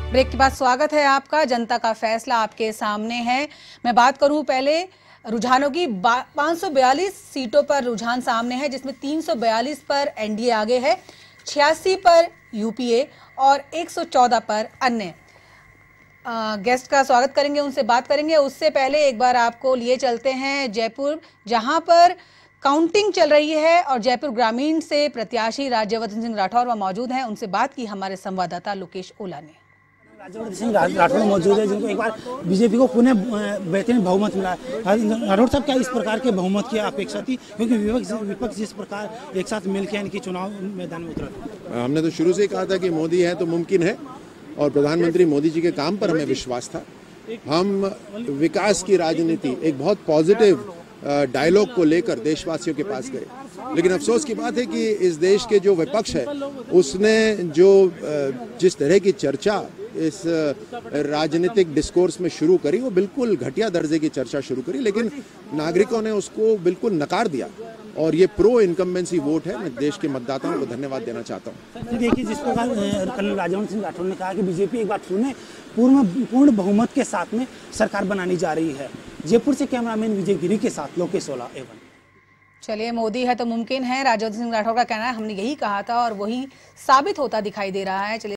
Break के बाद स्वागत है आपका। जनता का फैसला आपके सामने है। मैं बात करूं पहले रुझानों की। 542 सीटों पर रुझान सामने है, जिसमें 342 पर एनडीए आगे है, 86 पर यूपीए और 114 पर अन्य। गेस्ट का स्वागत करेंगे, उनसे बात करेंगे। उससे पहले एक बार आपको लिए चलते हैं जयपुर, जहां पर काउंटिंग चल रही है और जयपुर ग्रामीण से प्रत्याशी राज्यवर्धन सिंह राठौर वहां मौजूद हैं। उनसे बात की हमारे संवाददाता लोकेश ओला ने। राज्यवर्धन सिंह राठौर मौजूद है, जिनको एक बार बीजेपी को पुणे बेहतरीन बहुमत मिला। राठौर साहब, क्या इस प्रकार के बहुमत की अपेक्षा थी, क्योंकि विपक्ष जिस प्रकार एक साथ मिलकर इनकी चुनाव मैदान में उतरा? हमने तो शुरू से ही कहा था कि मोदी है तो मुमकिन है, और प्रधानमंत्री मोदी जी के काम पर हमें विश्वास था। हम विकास की राजनीति, एक बहुत पॉजिटिव डायलॉग को लेकर देशवासियों के पास गए, लेकिन अफसोस की बात है कि इस देश के जो विपक्ष है उसने जो जिस तरह की चर्चा इस राजनीतिक डिस्कोर्स में शुरू करी, वो बिल्कुल घटिया दर्जे की चर्चा शुरू करी, लेकिन नागरिकों ने उसको बिल्कुल नकार दिया और ये प्रो इनकम्बेंसी वोट है। मैं देश के मतदाताओं को धन्यवाद देना चाहता हूँ। देखिए, जिस प्रकार कल राज्यवर्धन सिंह राठौर ने कहा कि बीजेपी एक बार पुणे पूर्ण बहुमत के साथ में सरकार बनानी जा रही है। जयपुर से कैमरामैन विजय गिरी के साथ लोकेश ओला, A1। चलिए, मोदी है तो मुमकिन है, राज्यवर्धन सिंह राठौर का कहना है। हमने यही कहा था और वही साबित होता दिखाई दे रहा है। चलिए।